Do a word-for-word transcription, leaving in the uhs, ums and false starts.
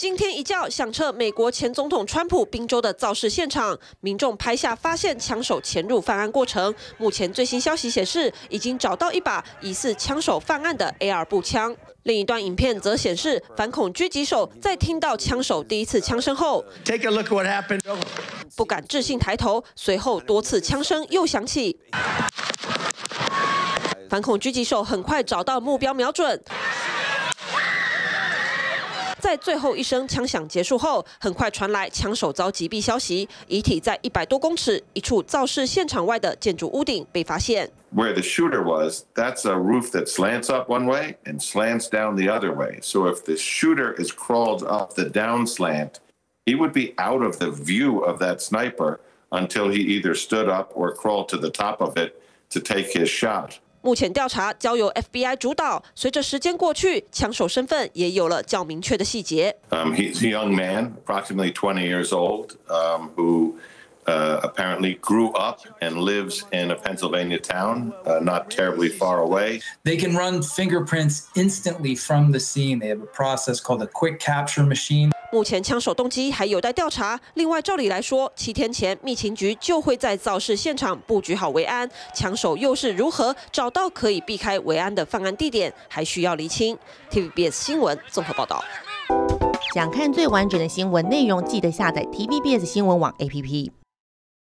今天一觉响彻美国前总统川普宾州的造势现场，民众拍下发现枪手潜入犯案过程。目前最新消息显示，已经找到一把疑似枪手犯案的 A R 步枪。另一段影片则显示，反恐狙击手在听到枪手第一次枪声后 ，Take a look what happened. 不敢置信抬头，随后多次枪声又响起。反恐狙击手很快找到目标，瞄准。 在最后一声枪响结束后，很快传来枪手遭击毙消息，遗体在一百多公尺一处造势现场外的建筑屋顶被发现。 Where the shooter was, that's a roof that slants up one way and slants down the other way. So if the shooter is crawled up the down slant, he would be out of the view of that sniper until he either stood up or crawled to the top of it to take his shot. 目前调查交由 F B I 主导，随着时间过去，枪手身份也有了较明确的细节。 Um, he's a young man, approximately twenty years old, um, who uh, apparently grew up and lives in a Pennsylvania town, uh, not terribly far away. They can run fingerprints instantly from the scene. They have a process called a quick capture machine. 目前枪手动机还有待调查。另外，照理来说，七天前密情局就会在造势现场布局好维安，枪手又是如何找到可以避开维安的犯案地点，还需要厘清。T V B S 新闻综合报道。 想看最完整的新闻内容，记得下载 T V B S 新闻网 A P P。